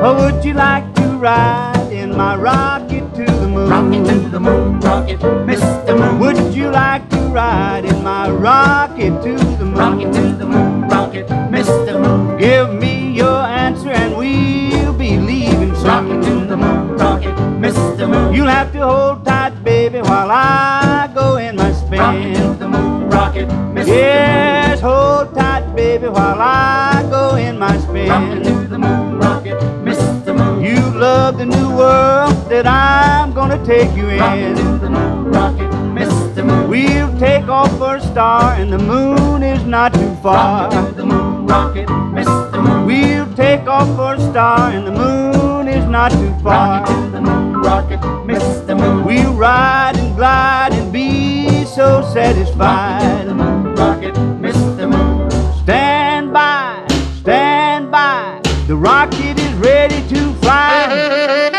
Or would you like to ride in my rocket to the moon? Rocket to the moon, rocket, Mr. Moon. Would you like to ride in my rocket to the moon? Rocket to the moon, rocket, Mr. Moon. Give me your answer and we'll be leaving soon. Rocket to the moon, rocket, Mr. Moon. You'll have to hold tight, baby, while I go in my spin. Rocket to the moon, rocket, Mr. Yes, hold tight, baby, while I go in my Moon. Rocket spin. to the moon, rocket, Mr. Moon. You love the new world that I'm gonna take you Rocket to in. the moon, rocket, Mr. Moon. We'll take off for a star and the moon is not too far. Rocket to the moon, rocket, Mr. Moon. We'll take off for a star and the moon is not too far. Rocket to the moon, rocket, Mr. Moon. We'll ride and glide and be so Rocket to satisfied. the moon, rocket, Mr. Moon. Stand by, the rocket is ready to fly.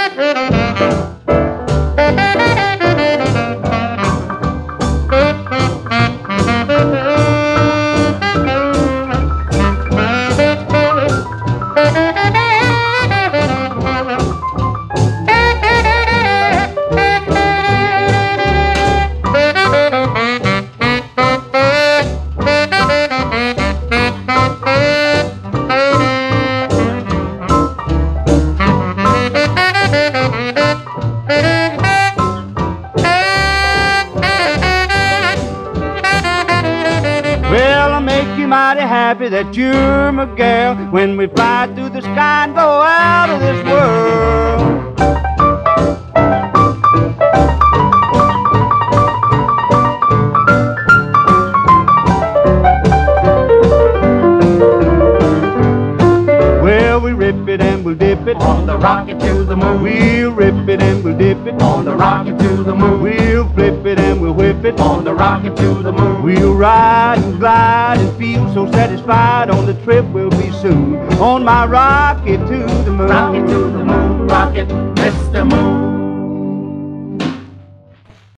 Well, I'll make you mighty happy that you're my gal when we fly through the sky and go out of this world. Well, we rip it and we'll dip it On the rocket to the moon. We'll rip it and we'll dip it On the rocket to the moon. We'll flip it and we'll whip it On the rocket to the moon. We'll ride and glide and feel so satisfied. On the trip we'll be soon on my rocket to the moon. Rocket to the moon, rocket, Mr. Moon.